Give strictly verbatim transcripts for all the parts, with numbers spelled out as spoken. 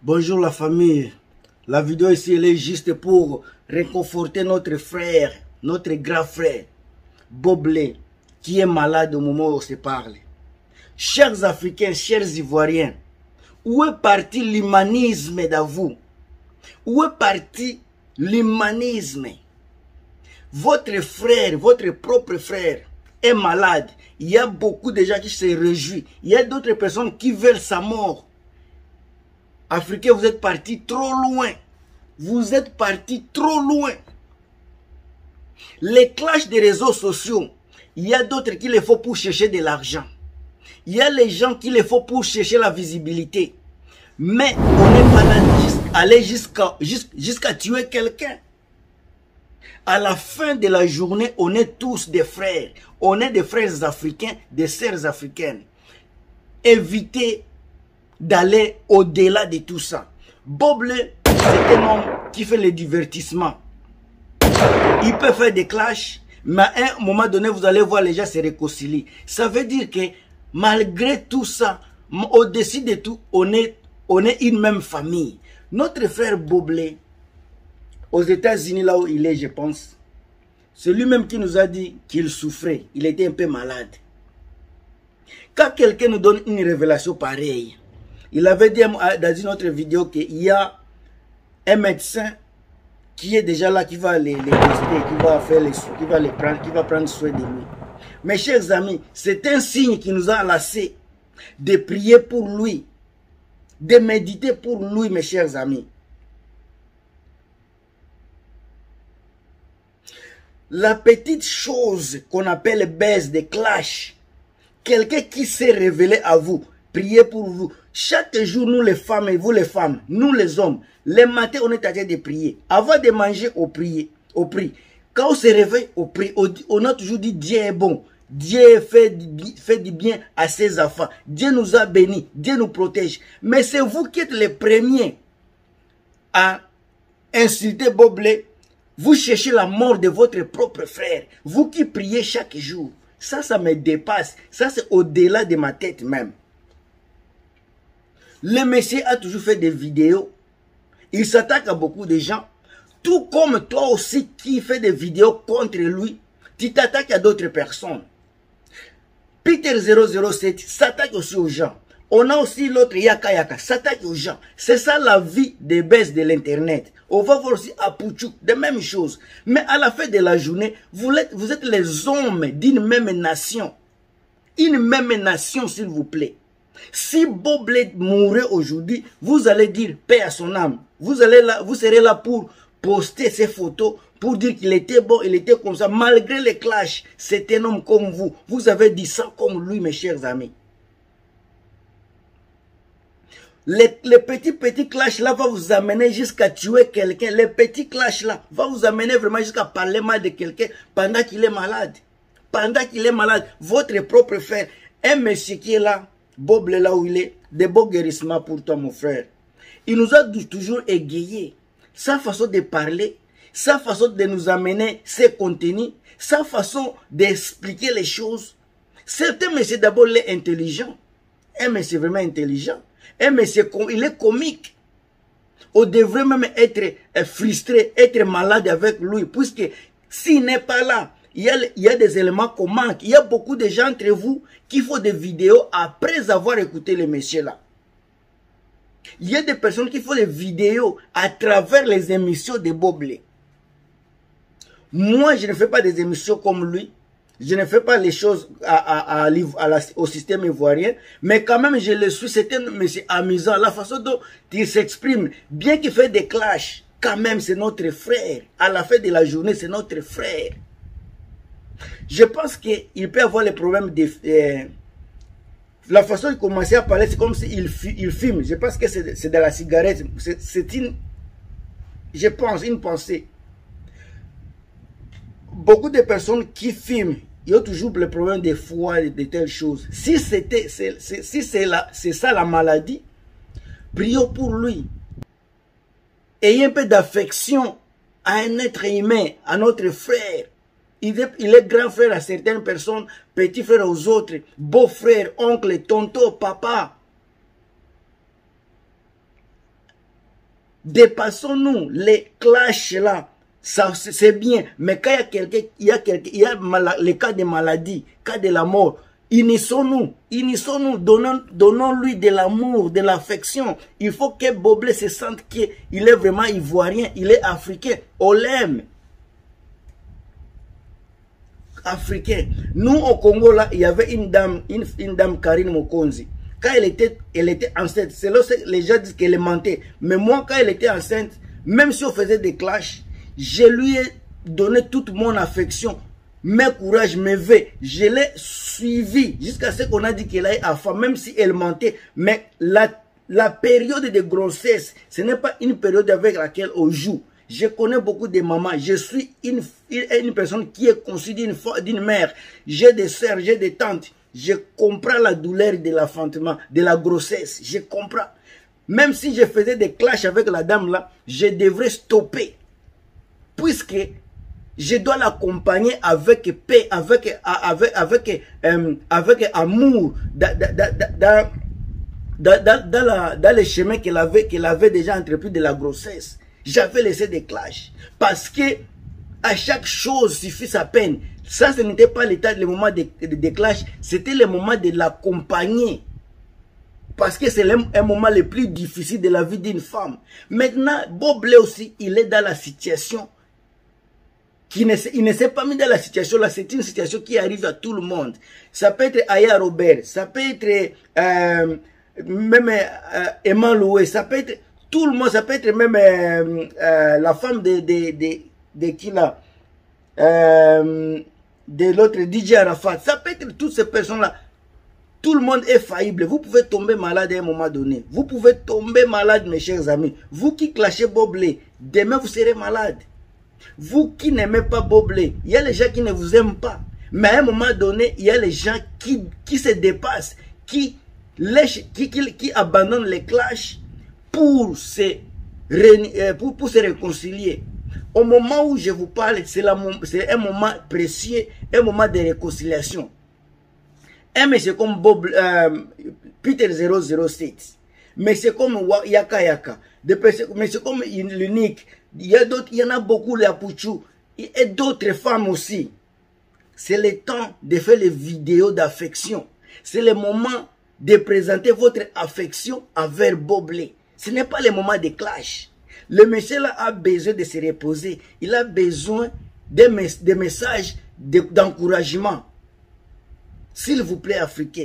Bonjour la famille. La vidéo ici elle est juste pour réconforter notre frère, notre grand frère, Boblé, qui est malade au moment où on se parle. Chers Africains, chers Ivoiriens, où est parti l'humanisme dans vous? Où est parti l'humanisme? Votre frère, votre propre frère est malade. Il y a beaucoup de gens qui se réjouissent. Il y a d'autres personnes qui veulent sa mort. Africains, vous êtes partis trop loin. Vous êtes partis trop loin. Les clashs des réseaux sociaux, il y a d'autres qui les font pour chercher de l'argent. Il y a les gens qui les font pour chercher la visibilité. Mais on est malade aller jusqu'à jusqu'à tuer quelqu'un. À la fin de la journée, on est tous des frères. On est des frères africains, des sœurs africaines. Évitez d'aller au-delà de tout ça. Boblé, c'est un homme qui fait le divertissement. Il peut faire des clashs, mais à un moment donné, vous allez voir les gens se réconcilier. Ça veut dire que malgré tout ça, au-dessus de tout, on est, on est une même famille. Notre frère Boblé, aux États-Unis, là où il est, je pense, c'est lui-même qui nous a dit qu'il souffrait. Il était un peu malade. Quand quelqu'un nous donne une révélation pareille, il avait dit dans une autre vidéo qu'il y a un médecin qui est déjà là, qui va les, les tester, qui va faire les qui va les prendre, qui va prendre soin de lui. Mes chers amis, c'est un signe qui nous a laissé de prier pour lui, de méditer pour lui, mes chers amis. La petite chose qu'on appelle baisse de clash, quelqu'un qui s'est révélé à vous, priez pour vous. Chaque jour, nous les femmes et vous les femmes, nous les hommes, les matins, on est en train de prier. Avant de manger, on prie. On prie. Quand on se réveille, on prie. On a toujours dit Dieu est bon. Dieu fait, fait du bien à ses enfants. Dieu nous a bénis. Dieu nous protège. Mais c'est vous qui êtes les premiers à insulter Boblé. Vous cherchez la mort de votre propre frère. Vous qui priez chaque jour. Ça, ça me dépasse. Ça, c'est au-delà de ma tête même. Le monsieur a toujours fait des vidéos. Il s'attaque à beaucoup de gens. Tout comme toi aussi qui fais des vidéos contre lui, tu t'attaques à d'autres personnes. Peter zéro zéro sept s'attaque aussi aux gens. On a aussi l'autre Yaka Yaka, s'attaque aux gens. C'est ça la vie des baisses de l'internet. On va voir aussi à Pouchou, de même chose. Mais à la fin de la journée, vous êtes, vous êtes les hommes d'une même nation. Une même nation, s'il vous plaît. Si Boblé mourait aujourd'hui, vous allez dire paix à son âme. Vous, allez là, vous serez là pour poster ces photos, pour dire qu'il était bon, il était comme ça. Malgré les clashs, c'est un homme comme vous. Vous avez dit ça comme lui, mes chers amis. Les, les petits, petits clashs là vont vous amener jusqu'à tuer quelqu'un. Les petits clashs là vont vous amener vraiment jusqu'à parler mal de quelqu'un pendant qu'il est malade. Pendant qu'il est malade, votre propre frère, un monsieur qui est là, Boblé là où il est, de beaux guérissements pour toi mon frère. Il nous a toujours égayés. Sa façon de parler, sa façon de nous amener ses contenus, sa façon d'expliquer les choses. C'est un monsieur d'abord il est intelligent. Un monsieur vraiment intelligent. Un monsieur, il est comique. On devrait même être frustré, être malade avec lui, puisque s'il n'est pas là, Il y, a, il y a des éléments qu'on manque. Il y a beaucoup de gens entre vous qui font des vidéos après avoir écouté les messieurs là. Il y a des personnes qui font des vidéos à travers les émissions de Boblé. Moi, je ne fais pas des émissions comme lui. Je ne fais pas les choses à, à, à, à la, au système ivoirien. Mais quand même, je le suis. C'est un monsieur amusant. La façon dont il s'exprime, bien qu'il fait des clashs, quand même, c'est notre frère. À la fin de la journée, c'est notre frère. Je pense qu'il peut avoir les problèmes de... Euh, la façon de commencer à parler, c'est comme s'il il filme. Je pense que c'est de la cigarette. C'est une... Je pense, une pensée. Beaucoup de personnes qui filment, ils ont toujours le problème des foies et de telles choses. Si c'était, si c'est ça la maladie, prions pour lui. Ayez un peu d'affection à un être humain, à notre frère. Il est, il est grand frère à certaines personnes, petit frère aux autres, beau frère, oncle, tonton, papa. Dépassons-nous les clashs là. Ça, c'est bien. Mais quand il y a quelqu'un, il y a quelqu'un, il y a les cas de maladie, cas de la mort, unissons-nous, unissons-nous, donnons, donnons-lui de l'amour, de l'affection. Il faut que Boblé se sente qu'il est vraiment ivoirien, il est africain. On l'aime. Africain. Nous, au Congo, là, il y avait une dame, une, une dame, Karine Mokonzi. Quand elle était, elle était enceinte, c'est là que les gens disent qu'elle mentait. Mais moi, quand elle était enceinte, même si on faisait des clashs, je lui ai donné toute mon affection, mes courages, mes vœux. Je l'ai suivi jusqu'à ce qu'on a dit qu'elle a enfant, même si elle mentait. Mais la, la période de grossesse, ce n'est pas une période avec laquelle on joue. Je connais beaucoup de mamans. Je suis une, une personne qui est conçue d'une mère. J'ai des soeurs, j'ai des tantes. Je comprends la douleur de l'enfantement, de la grossesse. Je comprends. Même si je faisais des clashs avec la dame là, je devrais stopper. Puisque je dois l'accompagner avec paix, avec, avec, avec, euh, avec amour, dans, dans, dans, dans, dans, dans, la, dans les chemins qu'elle avait, qu'elle avait déjà entrepris de la grossesse. J'avais laissé des clashs. Parce que à chaque chose suffit sa peine. Ça, ce n'était pas l'état, le moment des de, de clashs, c'était le moment de l'accompagner. Parce que c'est un moment le plus difficile de la vie d'une femme. Maintenant, Boblé aussi, il est dans la situation. Qui ne, il ne s'est pas mis dans la situation là, c'est une situation qui arrive à tout le monde. Ça peut être Aya Robert, ça peut être euh, même euh, Emma Loué, ça peut être tout le monde, ça peut être même euh, euh, la femme de, de, de, de qui là, euh, de l'autre D J Arafat, ça peut être toutes ces personnes-là. Tout le monde est faillible. Vous pouvez tomber malade à un moment donné. Vous pouvez tomber malade, mes chers amis. Vous qui clashez Boblé, demain vous serez malade. Vous qui n'aimez pas Boblé, il y a les gens qui ne vous aiment pas. Mais à un moment donné, il y a les gens qui, qui se dépassent, qui, lèchent, qui, qui, qui abandonnent les clashs pour se, pour, pour se réconcilier. Au moment où je vous parle, c'est un moment précieux, un moment de réconciliation. Un monsieur comme Bob, euh, Peter zéro zéro sept, monsieur comme Yaka Yaka, des monsieur comme l'unique, il y a d'autres, il y en a beaucoup, les Apuchou, et d'autres femmes aussi. C'est le temps de faire les vidéos d'affection. C'est le moment de présenter votre affection envers Boblé. Ce n'est pas le moment de clash. Le monsieur là a besoin de se reposer. Il a besoin de, mes, de messages d'encouragement. S'il vous plaît, Africains,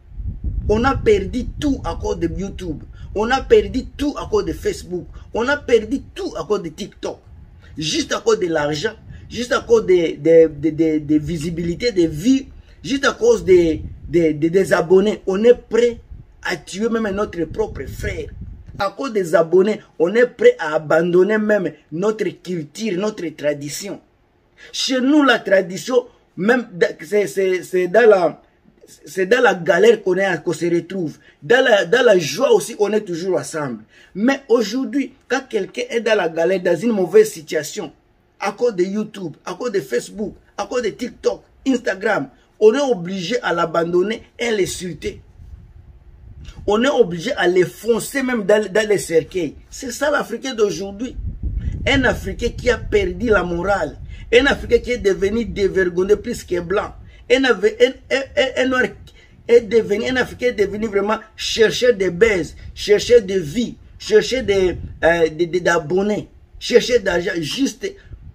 on a perdu tout à cause de YouTube. On a perdu tout à cause de Facebook. On a perdu tout à cause de TikTok. Juste à cause de l'argent, juste à cause de, de, de, de, de visibilité, de vie, juste à cause de, de, de, des abonnés. On est prêt à tuer même notre propre frère. À cause des abonnés, on est prêt à abandonner même notre culture, notre tradition. Chez nous, la tradition, même c'est dans la c'est dans la galère qu'on qu'on se retrouve. Dans la, dans la joie aussi, on est toujours ensemble. Mais aujourd'hui, quand quelqu'un est dans la galère, dans une mauvaise situation, à cause de YouTube, à cause de Facebook, à cause de TikTok, Instagram, on est obligé à l'abandonner et l'insulter. On est obligé à les foncer même dans, dans les cercueils. C'est ça l'Africain d'aujourd'hui. Un Africain qui a perdu la morale. Un Africain qui est devenu dévergondé plus que blanc. Un, un, un, un, Noir est devenu, un Africain est devenu vraiment chercheur de baise, chercheur de vie, chercheur d'abonnés, euh, de, de, d'abonnés, chercheur d'argent, juste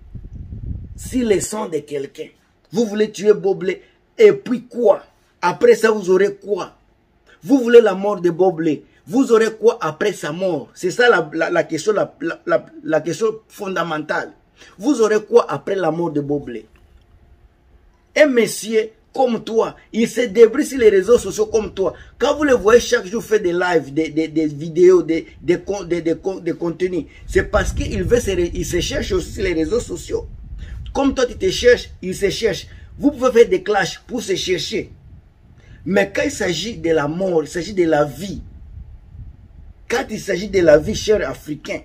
si le sang de quelqu'un. Vous voulez tuer Boblé, et puis quoi? Après ça, vous aurez quoi? Vous voulez la mort de Boblé, vous aurez quoi après sa mort? C'est ça la, la, la, question, la, la, la question fondamentale. Vous aurez quoi après la mort de Boblé? Un monsieur comme toi, il se débrouille sur les réseaux sociaux comme toi. Quand vous le voyez chaque jour faire des lives, des, des, des vidéos, des, des, des, des, des contenus, c'est parce qu'il veut se, il se cherche aussi sur les réseaux sociaux. Comme toi tu te cherches, il se cherche. Vous pouvez faire des clashs pour se chercher. Mais quand il s'agit de la mort, il s'agit de la vie. Quand il s'agit de la vie, cher Africain,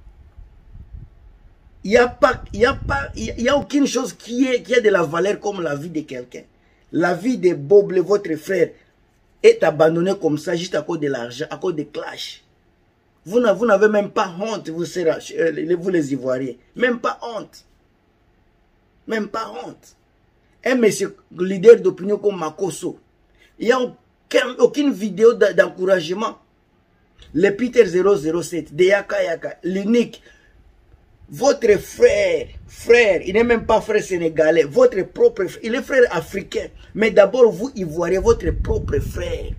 il n'y a pas, il y a pas, il y a aucune chose qui est, qui a de la valeur comme la vie de quelqu'un. La vie de Boblé, votre frère, est abandonnée comme ça juste à cause de l'argent, à cause des clashs. Vous n'avez même pas honte, vous, vous les Ivoiriens. Même pas honte. Même pas honte. Un monsieur leader d'opinion comme Makosso, il n'y a aucun, aucune vidéo d'encouragement. Le Peter zéro zéro sept, de Yaka Yaka, l'unique. Votre frère, frère, il n'est même pas frère sénégalais, votre propre frère, il est frère africain. Mais d'abord, vous, Ivoiriens, votre propre frère.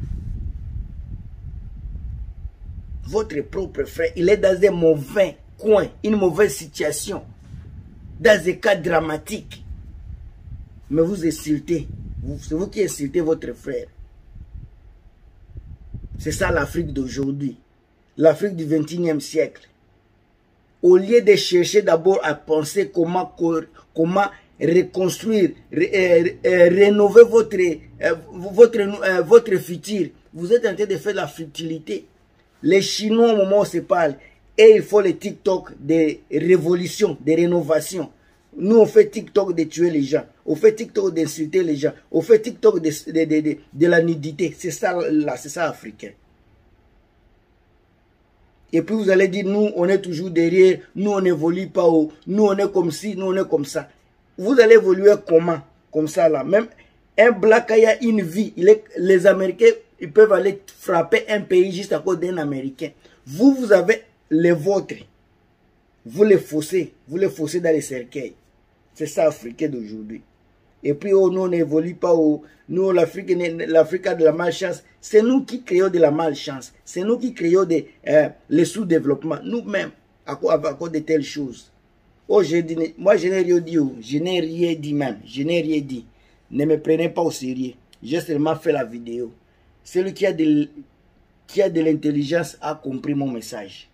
Votre propre frère, il est dans un mauvais coin, une mauvaise situation, dans un cas dramatique. Mais vous insultez, c'est vous qui insultez votre frère. C'est ça l'Afrique d'aujourd'hui, l'Afrique du vingt et unième siècle. Au lieu de chercher d'abord à penser comment, comment reconstruire, ré, euh, rénover votre, euh, votre, euh, votre futur, vous êtes en train de faire la futilité. Les Chinois, au moment où on se parle, et il faut les TikTok de révolution, de rénovation. Nous, on fait TikTok de tuer les gens. On fait TikTok d'insulter les gens. On fait TikTok de, de, de, de, de la nudité. C'est ça, là, c'est ça, africain. Et puis vous allez dire, nous, on est toujours derrière. Nous, on n'évolue pas haut. Nous, on est comme ci, nous, on est comme ça. Vous allez évoluer comment? Comme ça, là. Même un black a une vie. Il est, les Américains, ils peuvent aller frapper un pays juste à cause d'un Américain. Vous, vous avez les vôtres. Vous les faussez. Vous les faussez dans les cercueils. C'est ça, l'Africain d'aujourd'hui. Et puis, oh, nous, on n'évolue pas. Oh, nous, l'Afrique a de la malchance. C'est nous qui créons de la malchance. C'est nous qui créons de, euh, le sous-développement. Nous-mêmes, à cause, à cause de telles choses. Oh, je dis, moi, je n'ai rien dit. Oh, je n'ai rien dit même. Je n'ai rien dit. Ne me prenez pas au sérieux. J'ai seulement fait la vidéo. Celui qui a de, qui a de l'intelligence a compris mon message.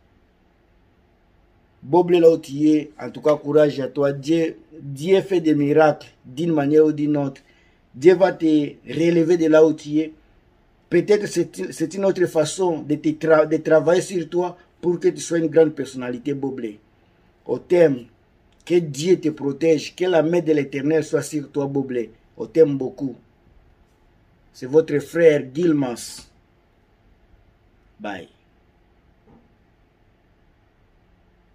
Boble là où tu es, en tout cas, courage à toi. Dieu, Dieu fait des miracles d'une manière ou d'une autre. Dieu va te relever de là où tu es. Peut-être c'est une autre façon de, te tra de travailler sur toi pour que tu sois une grande personnalité, Boble. Au thème, que Dieu te protège, que la main de l'Éternel soit sur toi, Boble. Au thème beaucoup. C'est votre frère Gilmas. Bye.